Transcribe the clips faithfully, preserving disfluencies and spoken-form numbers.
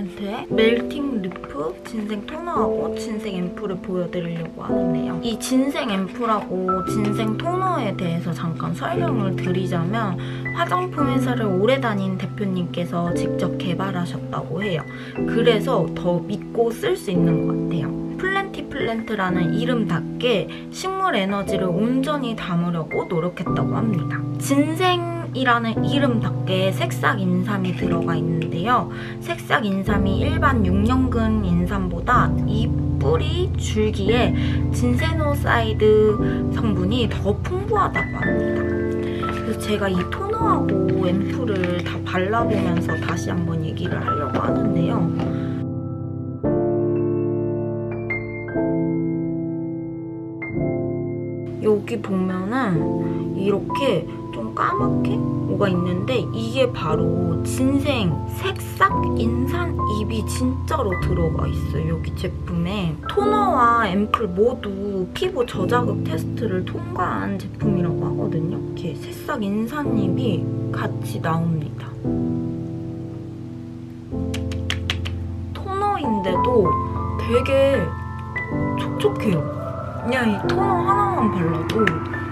프린트의 멜팅 리프 진생 토너하고 진생 앰플을 보여드리려고 하는데요. 이 진생 앰플하고 진생 토너에 대해서 잠깐 설명을 드리자면 화장품 회사를 오래 다닌 대표님께서 직접 개발하셨다고 해요. 그래서 더 믿고 쓸 수 있는 것 같아요. 플랜티 플랜트라는 이름답게 식물 에너지를 온전히 담으려고 노력했다고 합니다. 진생이라는 이름답게 색싹 인삼이 들어가 있는데요. 색싹 인삼이 일반 육년근 인삼보다 이 뿌리 줄기에 진세노사이드 성분이 더 풍부하다고 합니다. 그래서 제가 이 토너하고 앰플을 다 발라보면서 다시 한번 얘기를 하려고 하는데요. 여기 보면은 이렇게 좀 까맣게 뭐가 있는데 이게 바로 진생 색싹 인산잎이 진짜로 들어가 있어요. 여기 제품에 토너와 앰플 모두 피부 저자극 테스트를 통과한 제품이라고 하거든요. 이렇게 새싹 인산잎이 같이 나옵니다. 토너인데도 되게 촉촉해요. 그냥 이 토너 하나만 발라도.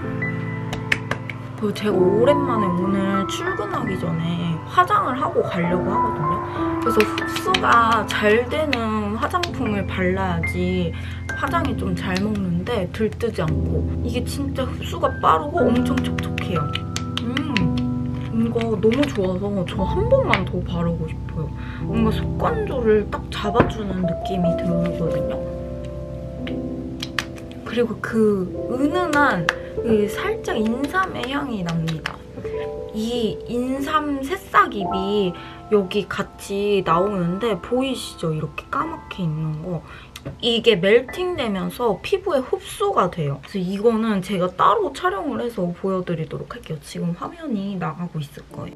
그리고 제가 오랜만에 오늘 출근하기 전에 화장을 하고 가려고 하거든요. 그래서 흡수가 잘 되는 화장품을 발라야지 화장이 좀 잘 먹는데 들뜨지 않고 이게 진짜 흡수가 빠르고 엄청 촉촉해요. 음, 이거 너무 좋아서 저 한 번만 더 바르고 싶어요. 뭔가 속건조를 딱 잡아주는 느낌이 들거든요. 그리고 그 은은한 그 살짝 인삼의 향이 납니다. 이 인삼 새싹잎이 여기 같이 나오는데 보이시죠? 이렇게 까맣게 있는 거. 이게 멜팅되면서 피부에 흡수가 돼요. 그래서 이거는 제가 따로 촬영을 해서 보여드리도록 할게요. 지금 화면이 나가고 있을 거예요.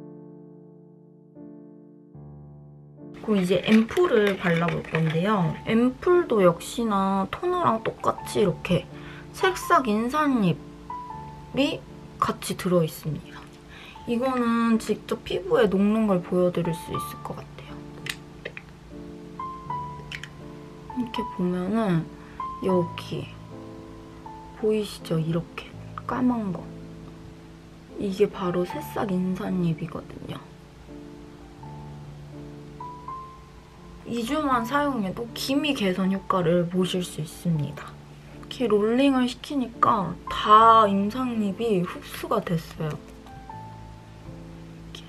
그리고 이제 앰플을 발라볼 건데요. 앰플도 역시나 토너랑 똑같이 이렇게 색싹 인산잎이 같이 들어있습니다. 이거는 직접 피부에 녹는 걸 보여드릴 수 있을 것 같아요. 이렇게 보면은 여기 보이시죠? 이렇게 까만 거. 이게 바로 새싹 인산잎이거든요. 이 주만 사용해도 기미 개선 효과를 보실 수 있습니다. 이렇게 롤링을 시키니까 다 인삼잎이 흡수가 됐어요. 이렇게.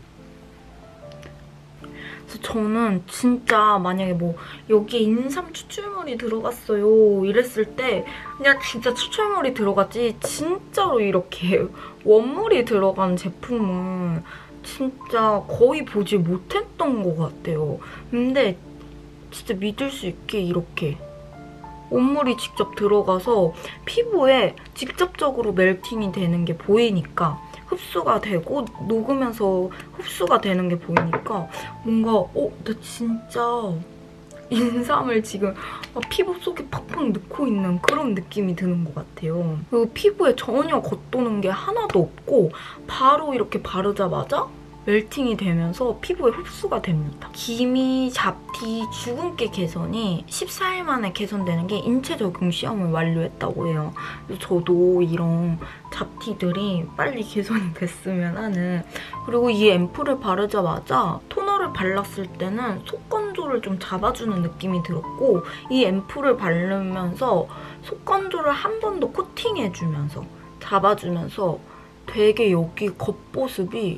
그래서 저는 진짜 만약에 뭐 여기에 인삼 추출물이 들어갔어요 이랬을 때 그냥 진짜 추출물이 들어갔지 진짜로 이렇게 원물이 들어간 제품은 진짜 거의 보지 못했던 것 같아요. 근데 진짜 믿을 수 있게 이렇게 원물이 직접 들어가서 피부에 직접적으로 멜팅이 되는 게 보이니까 흡수가 되고 녹으면서 흡수가 되는 게 보이니까 뭔가 어? 나 진짜 인삼을 지금 피부 속에 팍팍 넣고 있는 그런 느낌이 드는 것 같아요. 그리고 피부에 전혀 겉도는 게 하나도 없고 바로 이렇게 바르자마자 멜팅이 되면서 피부에 흡수가 됩니다. 기미, 잡티, 주근깨 개선이 십사 일 만에 개선되는 게 인체 적용 시험을 완료했다고 해요. 그래서 저도 이런 잡티들이 빨리 개선이 됐으면 하는. 그리고 이 앰플을 바르자마자 토너를 발랐을 때는 속건조를 좀 잡아주는 느낌이 들었고 이 앰플을 바르면서 속건조를 한 번 더 코팅해주면서 잡아주면서 되게 여기 겉보습이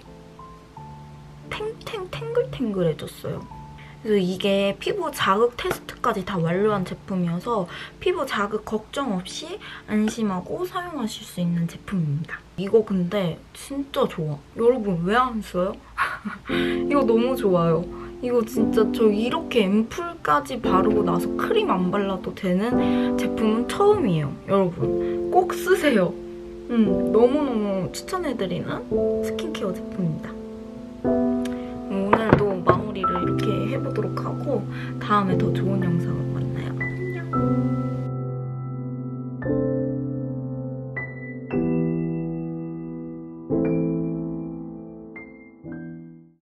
탱탱 탱글탱글해졌어요. 그래서 이게 피부 자극 테스트까지 다 완료한 제품이어서 피부 자극 걱정 없이 안심하고 사용하실 수 있는 제품입니다. 이거 근데 진짜 좋아. 여러분 왜 안 써요? 이거 너무 좋아요. 이거 진짜 저 이렇게 앰플까지 바르고 나서 크림 안 발라도 되는 제품은 처음이에요. 여러분 꼭 쓰세요. 음, 너무너무 추천해드리는 스킨케어 제품입니다. 오늘도 마무리를 이렇게 해보도록 하고 다음에 더 좋은 영상으로 만나요. 안녕.